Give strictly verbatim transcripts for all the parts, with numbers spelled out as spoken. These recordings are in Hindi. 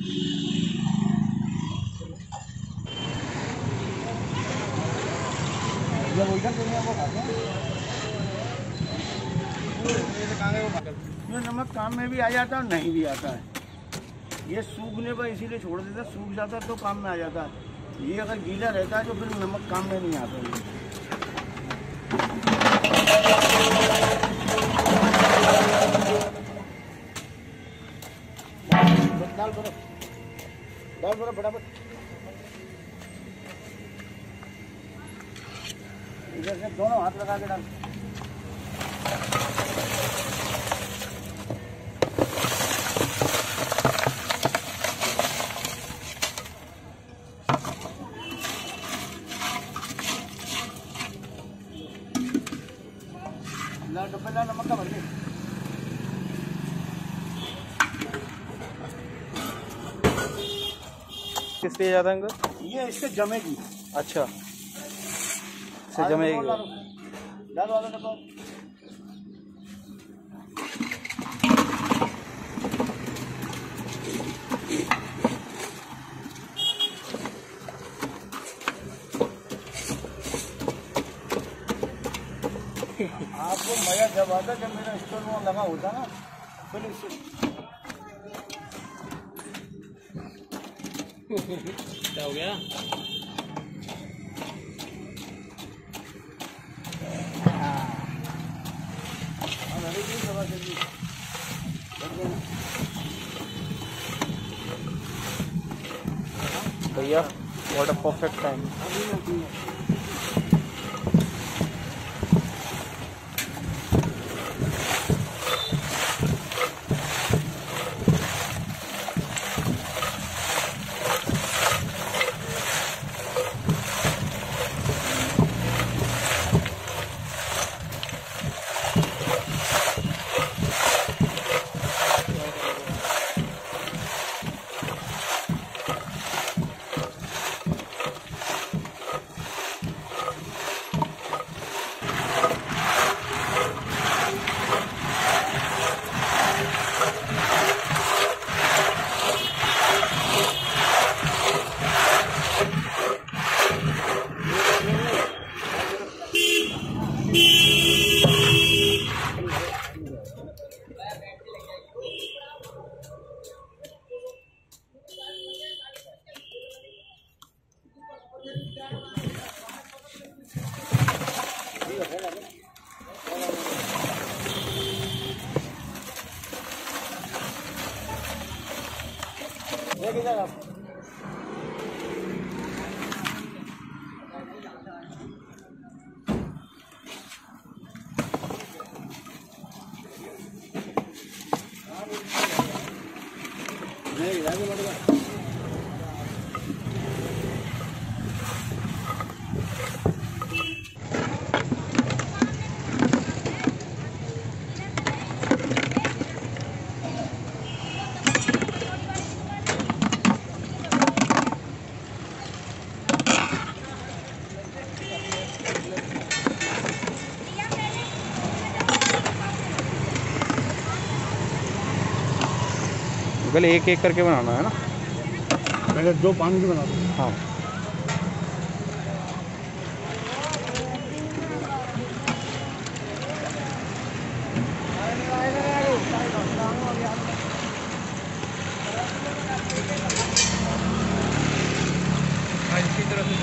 ये नमक काम में भी आ जाता है और नहीं भी आता है। ये सूखने पर इसीलिए छोड़ देता, सूख जाता है तो काम में आ जाता है। ये अगर गीला रहता है तो फिर नमक काम में नहीं आता। दाल बर्फ दाल बर्फ फटाफट इधर से दोनों हाथ लगा के डाल। डब्बे ला नमक का भर दे। किस लिए जाता है इनको? ये इसके जमेगी। अच्छा, इससे जमेगी। डाल वाला डब्बा। आपको मजा जब आता जब मेरा स्टोर वहाँ लगा होता ना, फिर क्या हो गया? भैया व्हाट अ परफेक्ट टाइम। पहले एक एक करके बनाना है ना? पहले दो पानी की बना दो। हाँ, इसी तरह से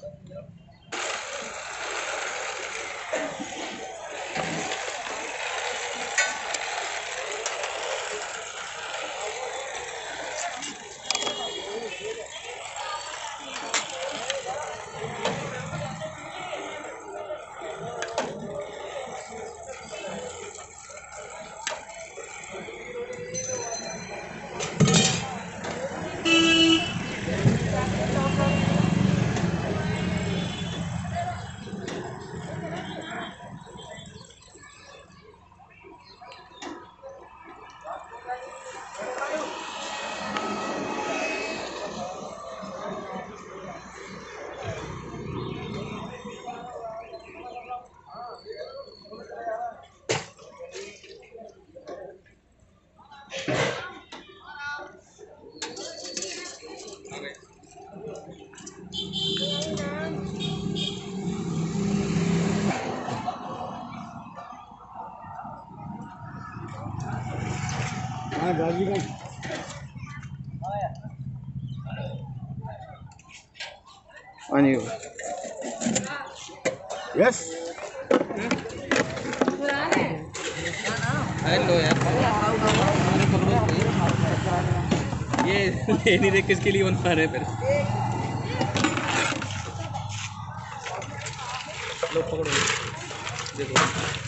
हाँ गाजी का हाँ जी यस हेलो यार ये ये नहीं देख किसके लिए बना रहे फिर लो पकड़ो देखो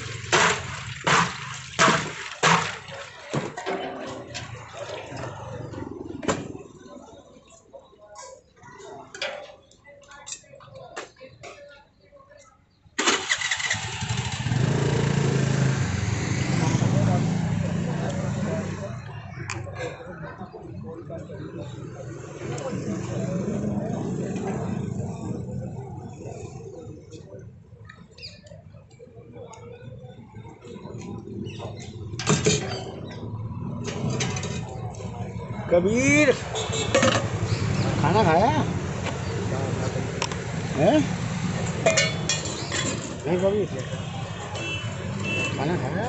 कबीर खाना खाया है नहीं कबीर खाना खाया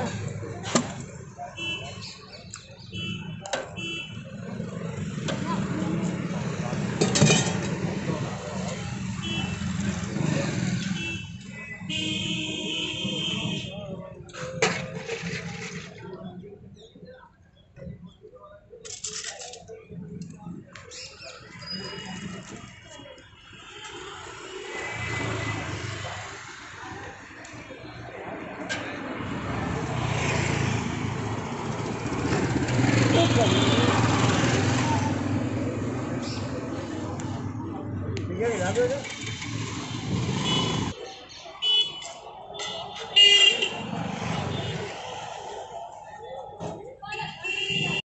ठीक है